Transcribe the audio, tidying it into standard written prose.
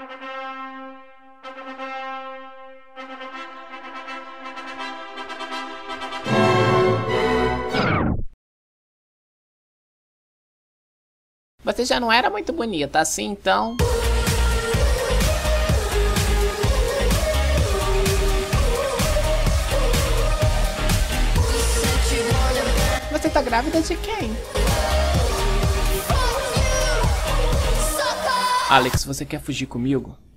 Você já não era muito bonita assim, então... Você tá grávida de quem? Alex, você quer fugir comigo?